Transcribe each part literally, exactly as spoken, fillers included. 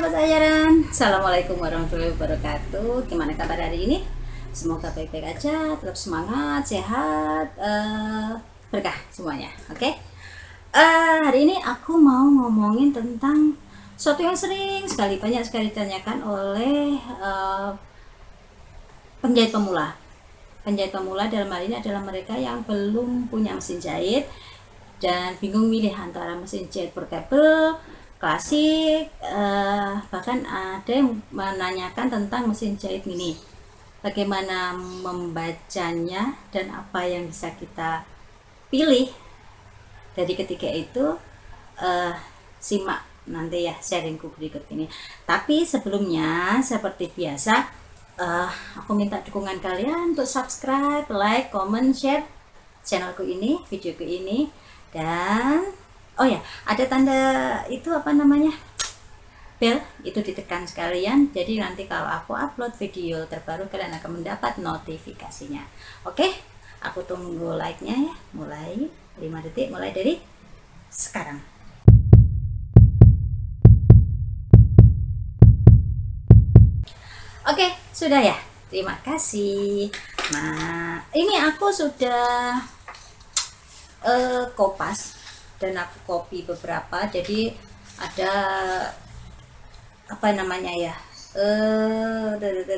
sayaran, assalamualaikum warahmatullahi wabarakatuh. Gimana kabar hari ini? Semoga baik-baik aja, tetap semangat, sehat, uh, berkah semuanya. Oke? Okay? Uh, hari ini aku mau ngomongin tentang sesuatu yang sering sekali banyak sekali ditanyakan oleh uh, penjahit pemula. Penjahit pemula dalam hal ini adalah mereka yang belum punya mesin jahit dan bingung milih antara mesin jahit portable, klasik, eh, bahkan ada yang menanyakan tentang mesin jahit mini, bagaimana membacanya dan apa yang bisa kita pilih. Dari ketiga itu eh, simak nanti ya sharingku berikut ini. Tapi sebelumnya seperti biasa eh, aku minta dukungan kalian untuk subscribe, like, comment, share channelku ini, videoku ini, dan oh ya, ada tanda itu apa namanya, bell, itu ditekan sekalian. Jadi nanti kalau aku upload video terbaru kalian akan mendapat notifikasinya. Oke, aku tunggu like-nya ya. Mulai lima detik, mulai dari sekarang. Oke, sudah ya. Terima kasih. Nah, ini aku sudah uh, kopas dan aku copy beberapa, jadi ada apa namanya ya, eh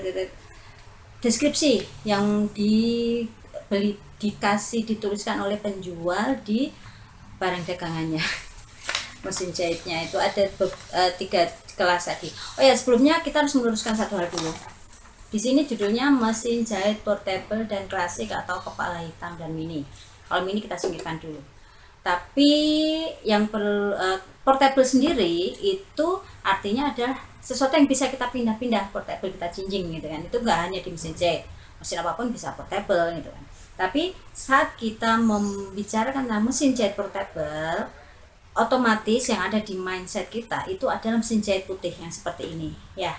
deskripsi yang dibeli, dikasih, dituliskan oleh penjual di barang dagangannya. Mesin jahitnya itu ada uh, tiga kelas tadi. Oh ya, sebelumnya kita harus meluruskan satu hal dulu. Di sini judulnya mesin jahit portable dan klasik atau kepala hitam dan mini. Kalau mini kita singkirkan dulu. Tapi yang per, uh, portable sendiri itu artinya adalah sesuatu yang bisa kita pindah-pindah, portable kita jinjing gitu kan. Itu nggak hanya di mesin jahit, mesin apapun bisa portable gitu kan. Tapi saat kita membicarakan tentang mesin jahit portable, otomatis yang ada di mindset kita itu adalah mesin jahit putih yang seperti ini ya,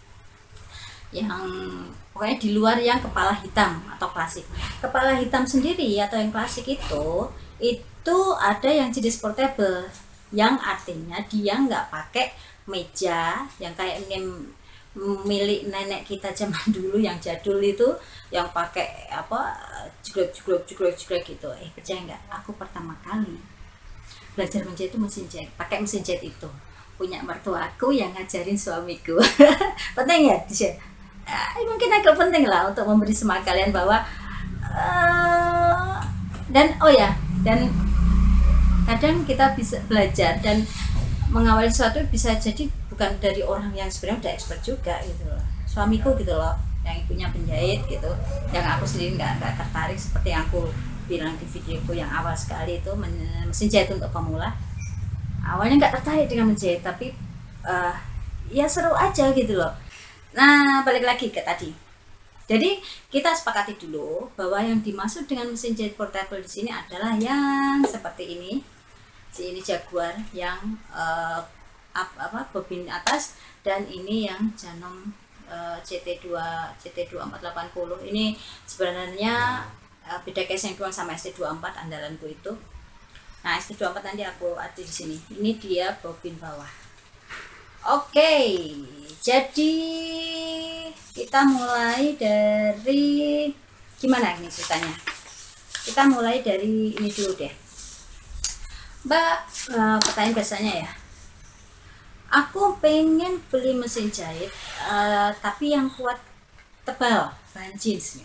yang pokoknya di luar yang kepala hitam atau klasik. Kepala hitam sendiri atau yang klasik itu itu ada yang jenis portable, yang artinya dia nggak pakai meja yang kayak milik nenek kita zaman dulu yang jadul itu, yang pakai apa, jeglek jeglek jeglek jeglek gitu. Eh percaya nggak, aku pertama kali belajar menjahit itu mesin jahit, pakai mesin jahit itu punya mertuaku yang ngajarin suamiku. Penting ya di sini. Eh, mungkin agak penting lah untuk memberi semangat kalian bahwa uh, dan oh ya, dan kadang kita bisa belajar dan mengawali sesuatu bisa jadi bukan dari orang yang sebenarnya udah expert juga gitu loh. Suamiku gitu loh, yang ibunya penjahit gitu, yang aku sendiri nggak nggak tertarik seperti yang aku bilang di videoku yang awal sekali itu, mesin jahit untuk pemula. Awalnya nggak tertarik dengan menjahit, tapi uh, ya seru aja gitu loh. Nah, balik lagi ke tadi. Jadi kita sepakati dulu bahwa yang dimaksud dengan mesin jahit portable di sini adalah yang seperti ini. Si ini Jaguar yang uh, up, apa bobin atas, dan ini yang Janom uh, C T dua C T dua empat delapan nol. Ini sebenarnya uh, beda casing doang sama S T dua empat andalanku itu. Nah, S T dua empat nanti aku ada di sini. Ini dia bobin bawah. Oke, jadi kita mulai dari gimana ini ceritanya? Kita mulai dari ini dulu deh, Mbak. Uh, pertanyaan biasanya ya, aku pengen beli mesin jahit uh, tapi yang kuat, tebal, bahan jeans.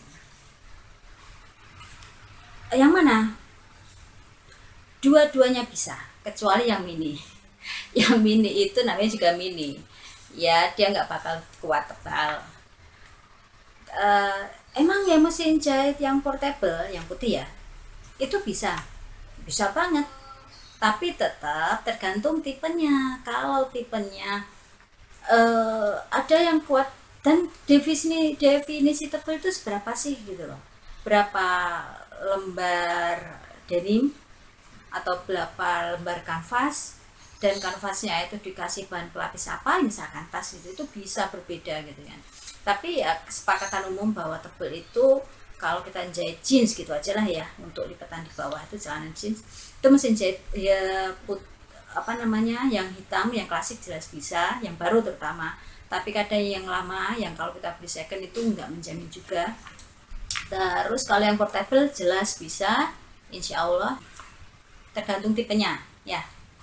Yang mana? Dua-duanya bisa, kecuali yang mini. Yang mini itu namanya juga mini ya, dia nggak bakal kuat tebal. Uh, emang ya mesin jahit yang portable yang putih ya itu bisa bisa banget, tapi tetap tergantung tipenya. Kalau tipenya uh, ada yang kuat, dan definisi definisi tebal itu seberapa sih gitu loh, berapa lembar denim atau berapa lembar kanvas, dan kanvasnya itu dikasih bahan pelapis apa, misalkan tas gitu, itu bisa berbeda gitu kan. Tapi ya kesepakatan umum bahwa tebal itu kalau kita jahit jeans gitu aja lah ya, untuk lipatan di bawah itu celana jeans, itu mesin jahit ya put, apa namanya yang hitam, yang klasik jelas bisa, yang baru terutama. Tapi kadang yang lama, yang kalau kita beli second itu nggak menjamin juga. Terus kalau yang portable jelas bisa, insya Allah, tergantung tipenya ya.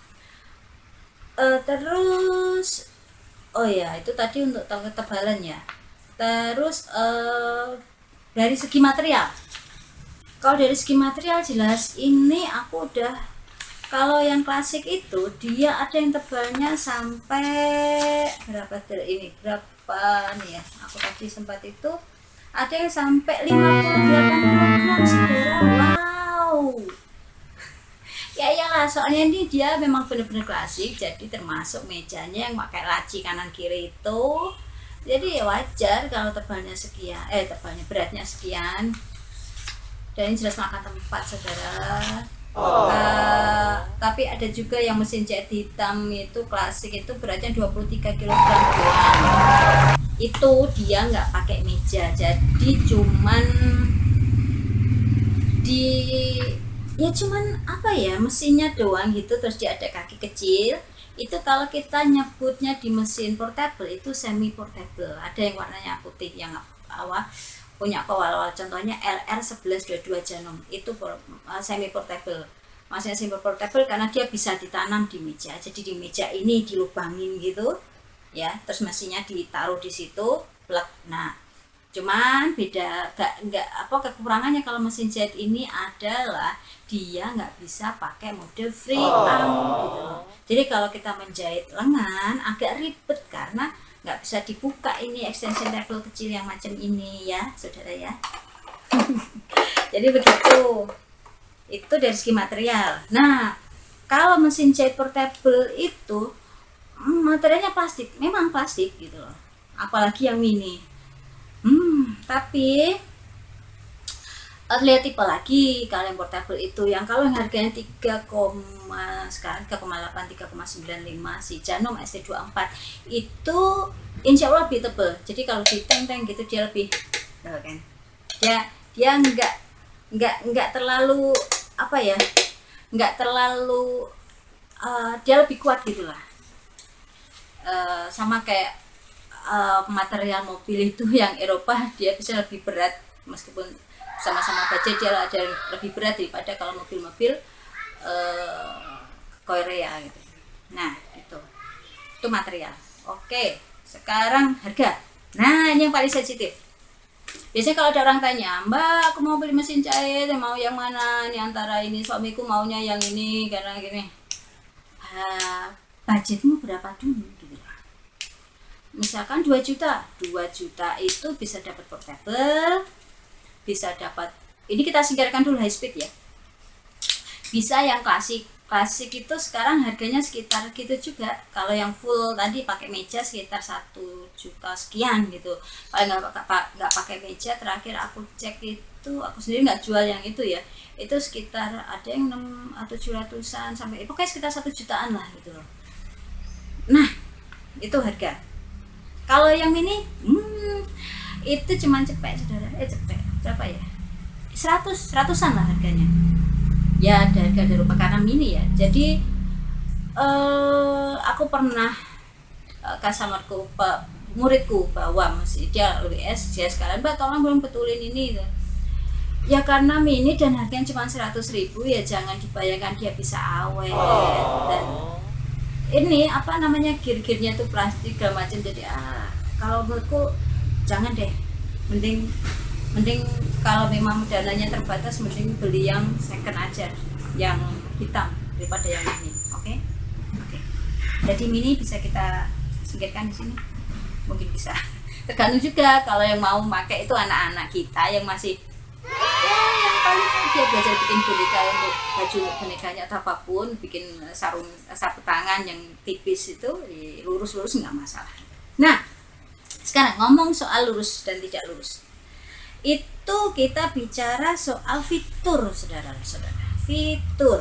E, terus oh ya itu tadi untuk ketebalan ya. Terus e, dari segi material, kalau dari segi material jelas ini aku udah, kalau yang klasik itu dia ada yang tebalnya sampai berapa ini berapa nih ya, aku tadi sempat itu ada yang sampai lima puluh delapan kilogram saudara. Wow ya iyalah, soalnya ini dia memang benar-benar klasik, jadi termasuk mejanya yang pakai laci kanan kiri itu, jadi ya wajar kalau tebalnya sekian, eh tebalnya beratnya sekian. Dan ini jelas makan tempat saudara. Oh. Uh, tapi ada juga yang mesin jahit hitam itu klasik itu beratnya dua puluh tiga kilogram doang. Itu dia nggak pakai meja, jadi cuman di ya cuman apa ya mesinnya doang gitu, terus dia ada kaki kecil. Itu kalau kita nyebutnya di mesin portable itu semi portable. Ada yang warnanya putih yang awal punya kowal-wal, contohnya L R satu satu dua dua Janum itu uh, semi portable. Maksudnya semi portable karena dia bisa ditanam di meja, jadi di meja ini dilubangin gitu ya, terus mesinnya ditaruh di situ plug. Nah cuman beda, gak, nggak apa kekurangannya kalau mesin jahit ini adalah dia nggak bisa pakai mode free arm gitu loh. Jadi kalau kita menjahit lengan agak ribet karena nggak bisa dibuka ini extension level kecil yang macam ini ya saudara ya. Jadi begitu, itu dari segi material. Nah kalau mesin jahit portable itu materialnya plastik, memang plastik gitu loh, apalagi yang mini. Hmm tapi lihat tipe lagi. Kalau yang portable itu yang kalau yang harganya tiga, sekarang tiga koma delapan, tiga koma sembilan lima si Janum S T dua puluh empat itu insya Allah lebih tebal. Jadi kalau di tank-tank gitu dia lebih kan, dia dia nggak nggak nggak terlalu apa ya, nggak terlalu uh, dia lebih kuat gitulah. Uh, sama kayak uh, material mobil itu yang Eropa dia bisa lebih berat, meskipun sama-sama baja dia ada lebih berat daripada kalau mobil-mobil uh, Korea gitu. Nah itu itu material. Oke, sekarang harga. Nah ini yang paling sensitif. Biasanya kalau ada orang tanya, Mbak aku mau beli mesin jahit, mau yang mana nih antara ini, suamiku maunya yang ini karena gini. Uh, budgetmu berapa dulu gitu. Misalkan dua juta, dua juta itu bisa dapat portable, bisa dapat, ini kita singkirkan dulu high speed ya, bisa yang klasik. Klasik itu sekarang harganya sekitar gitu juga. Kalau yang full tadi pakai meja sekitar satu juta sekian gitu. Kalau nggak nggak pakai meja, terakhir aku cek itu, aku sendiri nggak jual yang itu ya, itu sekitar ada yang enam atau tujuh ratusan sampai pokoknya sekitar satu jutaan lah gitu loh. Nah itu harga. Kalau yang mini hmm, itu cuman cepet saudara, eh cepet berapa ya, seratus seratusan lah harganya ya, ada harga dari karena mini ya. Jadi eh, aku pernah eh, customerku pak muridku bawa masih dia W S, dia sekarang Mbak tolong belum betulin ini ya, karena mini dan harganya cuma seratus ribu ya, jangan dibayangkan dia bisa awet. Dan ini apa namanya gear-gearnya tuh plastik segala macam, jadi ah kalau menurutku jangan deh, mending mending kalau memang dananya terbatas mending beli yang second aja, yang hitam daripada yang ini. Oke okay? Oke okay. Jadi mini bisa kita singkirkan di sini, mungkin bisa tergantung juga kalau yang mau pakai itu anak-anak kita yang masih ya yang paling dia belajar bikin boneka untuk baju bonekanya atau apapun, bikin sarung sapu tangan yang tipis itu lurus-lurus nggak masalah. Nah sekarang ngomong soal lurus dan tidak lurus, itu kita bicara soal fitur saudara-saudara. Fitur,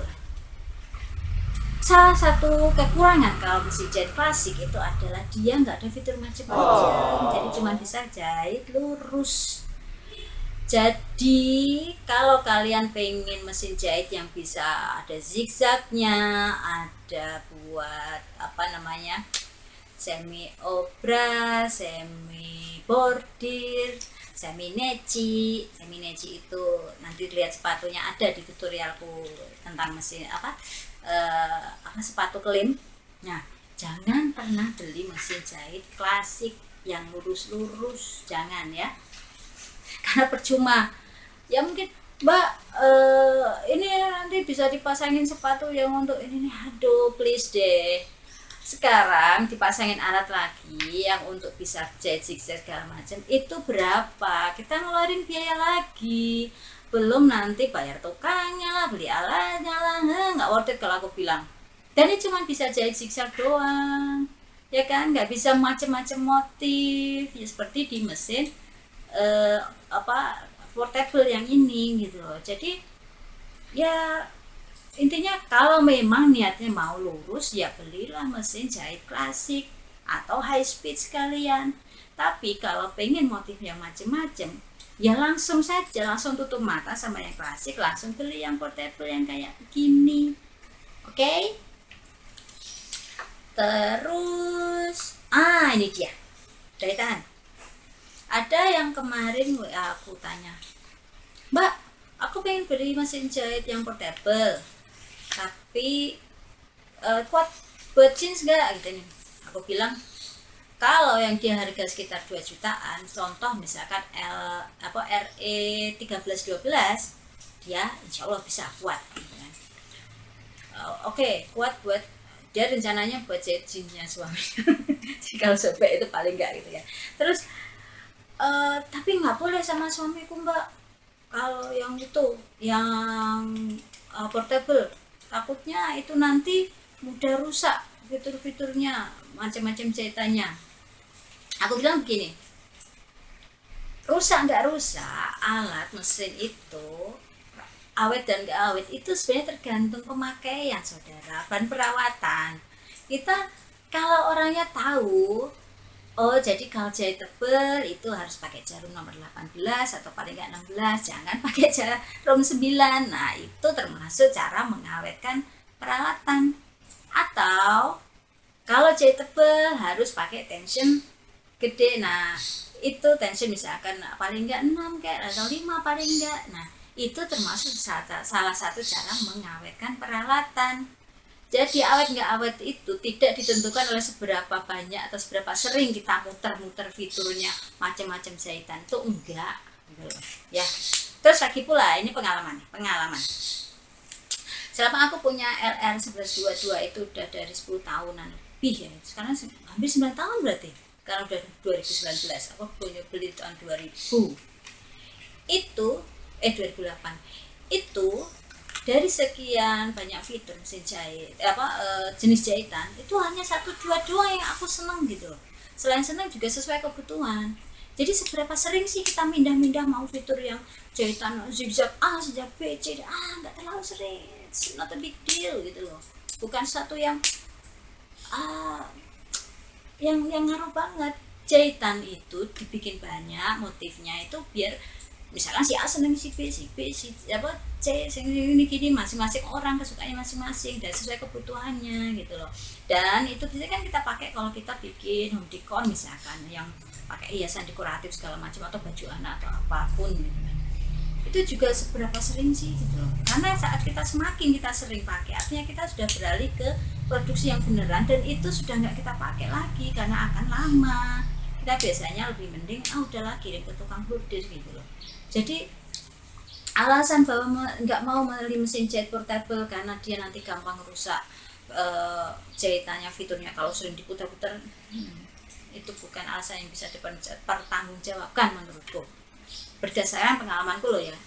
salah satu kekurangan kalau mesin jahit klasik itu adalah dia nggak ada fitur macam-macam, oh. Jadi cuma bisa jahit lurus. Jadi kalau kalian pengen mesin jahit yang bisa ada zigzagnya, ada buat apa namanya semi obra, semi bordir, semi neci, semi neci itu nanti lihat sepatunya ada di tutorialku tentang mesin apa eh, apa sepatu klim. Nah, jangan pernah beli mesin jahit klasik yang lurus-lurus, jangan ya. Karena percuma ya, mungkin mbak uh, ini nanti bisa dipasangin sepatu yang untuk ini nih, aduh please deh. Sekarang dipasangin alat lagi yang untuk bisa jahit zigzag segala macam, itu berapa, kita ngeluarin biaya lagi, belum nanti bayar tukangnya lah, beli alatnya lah, nggak worth it kalau aku bilang. Dan ini cuma bisa jahit zigzag doang ya kan, nggak bisa macam-macam motif ya seperti di mesin Uh, apa portable yang ini gitu loh. Jadi ya intinya kalau memang niatnya mau lurus ya belilah mesin jahit klasik atau high speed sekalian. Tapi kalau pengen motif yang macem-macem ya langsung saja, langsung tutup mata sama yang klasik, langsung beli yang portable yang kayak begini. Oke, okay? Terus ah ini dia jahitan. Ada yang kemarin W A aku tanya, Mbak, aku pengen beli mesin jahit yang portable, tapi uh, kuat buat jeans gak? Gitu nih. Aku bilang, kalau yang dia harga sekitar dua jutaan, contoh misalkan L, apa, R E tiga belas dua belas, dia insya Allah bisa kuat. Gitu kan. uh, Oke, okay, kuat buat, dia rencananya buat jahit jeansnya suami. Kalau sobek itu paling gak gitu ya. Terus, Uh, tapi nggak boleh sama suamiku mbak kalau yang itu yang uh, portable, takutnya itu nanti mudah rusak fitur-fiturnya, macam-macam jahitannya. Aku bilang begini, rusak nggak rusak alat mesin itu, awet dan nggak awet itu sebenarnya tergantung pemakaian saudara, bahan perawatan. Kita kalau orangnya tahu, oh jadi kalau jahit tebel itu harus pakai jarum nomor delapan belas atau paling nggak enam belas, jangan pakai jarum sembilan. Nah itu termasuk cara mengawetkan peralatan. Atau kalau jahit tebel harus pakai tension gede, nah itu tension misalkan paling nggak enam kayak atau lima paling nggak. Nah itu termasuk salah satu cara mengawetkan peralatan. Jadi awet nggak awet itu tidak ditentukan oleh seberapa banyak atau seberapa sering kita muter-muter fiturnya macam-macam jahitan, itu enggak ya. Terus lagi pula ini pengalaman pengalaman selama aku punya L R sebelas dua puluh dua itu udah dari sepuluh tahunan lebih ya, sekarang hampir sembilan tahun berarti, karena udah dua ribu sembilan belas, aku punya beli tahun dua ribu itu eh dua ribu delapan itu. Dari sekian banyak fitur mesin jahit, apa e, jenis jahitan itu hanya satu dua dua yang aku seneng gitu. Selain seneng juga sesuai kebutuhan. Jadi seberapa sering sih kita mindah-mindah mau fitur yang jahitan zigzag A, zigzag B, C, ah nggak terlalu sering, it's not a big deal gitu loh. Bukan satu yang ah, yang yang ngaruh banget. Jahitan itu dibikin banyak motifnya itu biar misalkan si A seneng si B, si B, si apa C, ini gini, masing-masing orang kesukaannya masing-masing dan sesuai kebutuhannya gitu loh. Dan itu biasanya kan kita pakai kalau kita bikin home decor misalkan yang pakai hiasan dekoratif segala macam atau baju anak atau apapun gitu kan. Itu juga seberapa sering sih gitu loh. Karena saat kita semakin kita sering pakai, artinya kita sudah beralih ke produksi yang beneran dan itu sudah nggak kita pakai lagi karena akan lama. Kita biasanya lebih mending ah udahlah kirim ke tukang bordir gitu loh. Jadi alasan bahwa nggak mau membeli mesin jahit portable karena dia nanti gampang rusak e, jahitannya, fiturnya kalau sering diputar-putar, hmm, itu bukan alasan yang bisa dipertanggungjawabkan menurutku. Berdasarkan pengalamanku loh ya,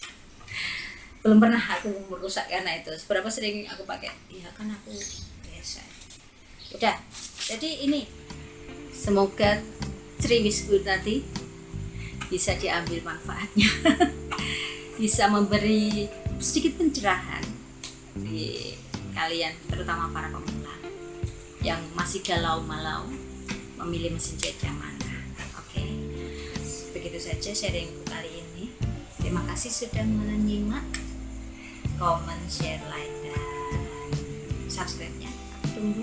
belum pernah aku merusak karena itu. Seberapa sering aku pakai? Ya kan aku biasa. Udah, jadi ini semoga Triwisku nanti bisa diambil manfaatnya, bisa memberi sedikit pencerahan di kalian, terutama para pemula yang masih galau malau memilih mesin jahit yang mana. Oke, begitu saja sharingku kali ini. Terima kasih sudah menyimak. Comment, share, like, dan subscribe-nya. Tunggu.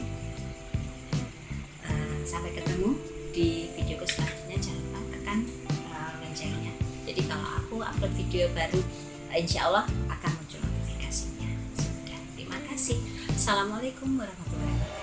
Uh, sampai ketemu di video selanjutnya. Jangan lupa tekan uh, loncengnya. Jadi kalau aku upload video baru, insya Allah akan muncul notifikasinya. Sudah. Terima kasih. Assalamualaikum warahmatullahi wabarakatuh.